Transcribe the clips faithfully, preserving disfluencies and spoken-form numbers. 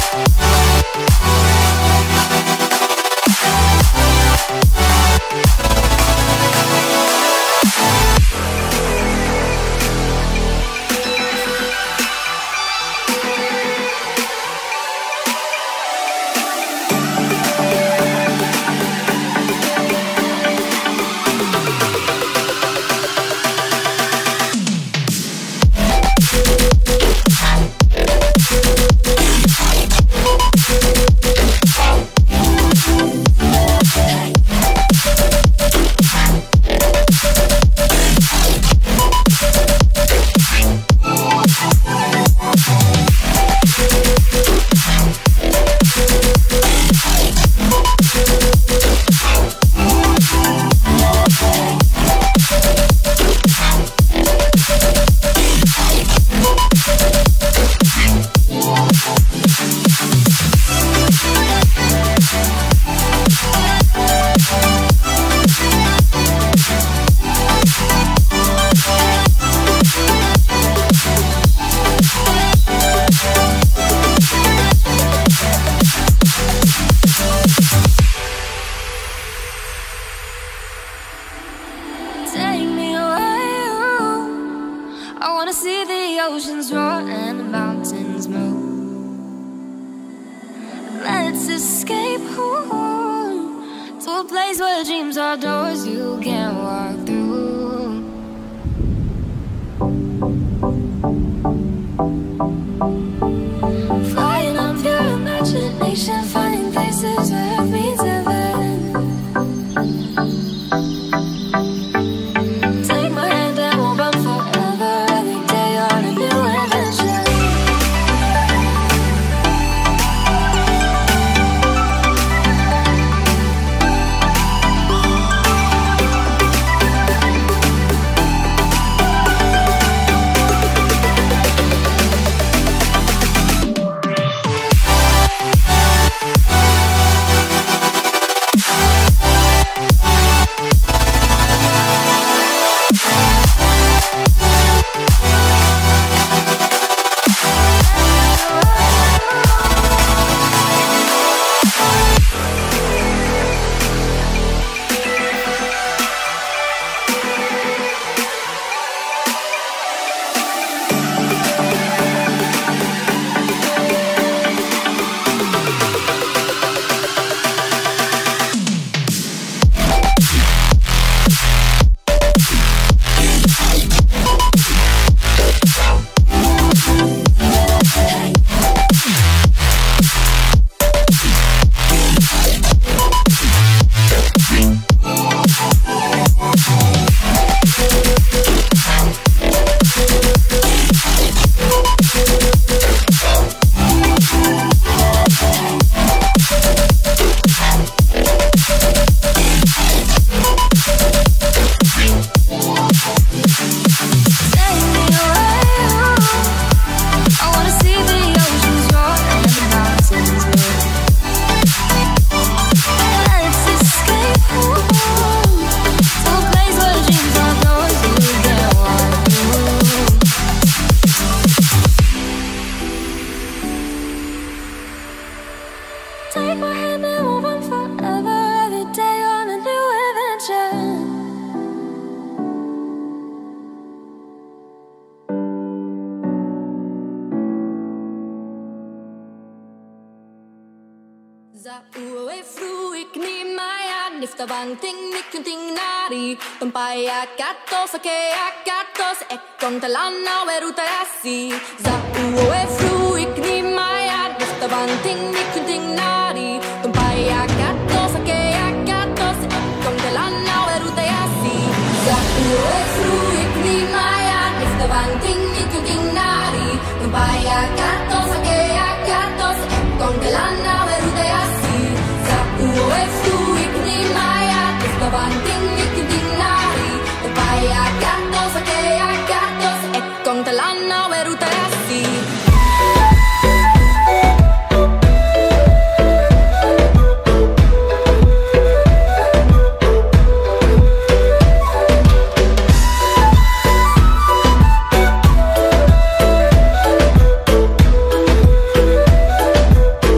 oceans roar and the mountains move. Let's escape home to a place where dreams are doors you can't walk through. Flying on pure imagination, finding places where it meets heaven. Take my hand and we'll run forever, every day on a new adventure. Take my hand and we'll run forever, every day on a new adventure. Za ue fruik ni maya niftabang ting nikunting nari tumpaya kato sake akato se ekon talana weruta yasi. Za ue fruik ni maya niftabang ting nikunting nari tumpaya kato sake akato se ekon talana weruta yasi. Za ue fruik ni maya niftabang ting nikunting nari tumpaya kato sake akato se ekon talana weruta yasi. Za ue fruik ni maya niftabang ting nikunting nari tumpaya kato sake akato se ekon talana weruta yasi. Take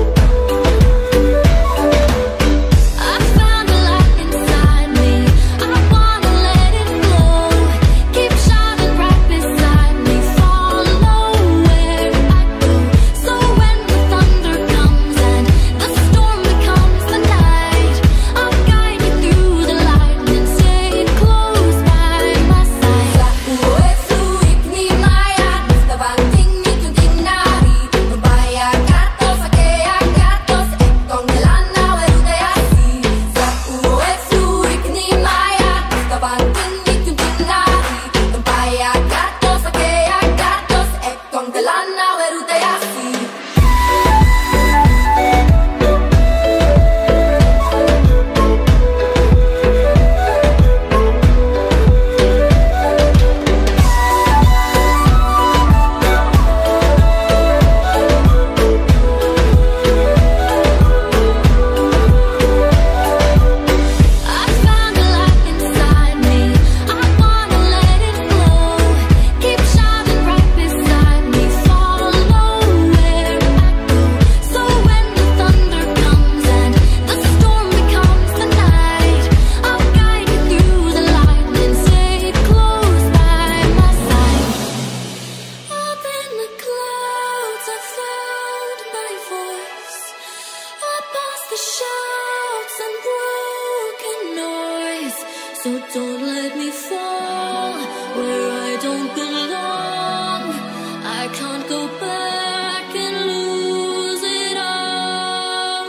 the shouts and broken noise. So don't let me fall where I don't belong. I can't go back and lose it all.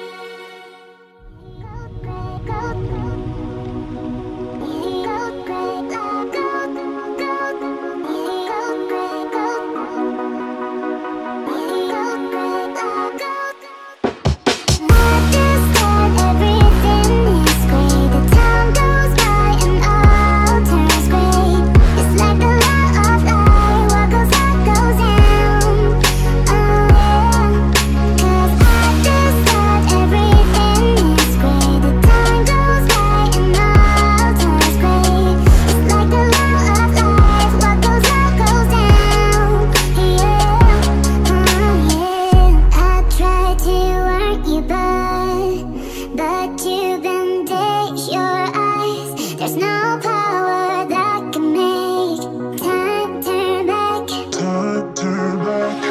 There's no power that can make time turn back. Time turn back.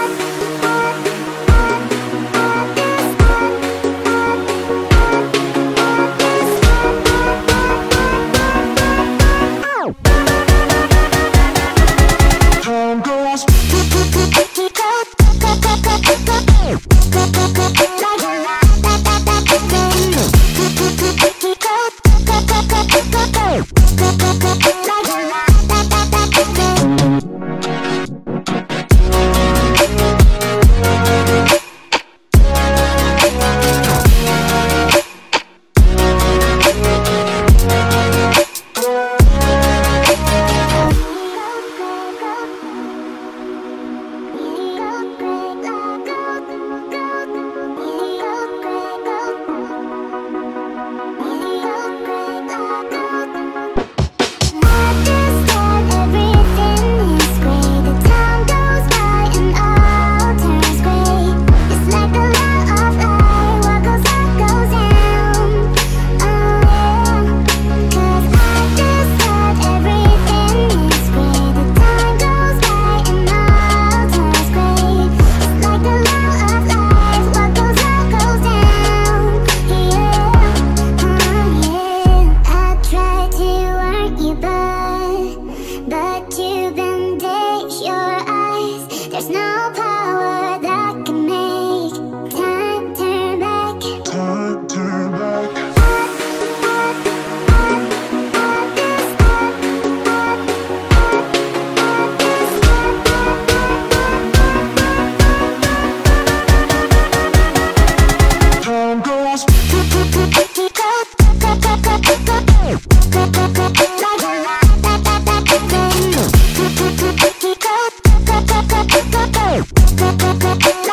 Time goes. There's no power that can make time turn back. Time turn back. Time goes. Go, go, go, go.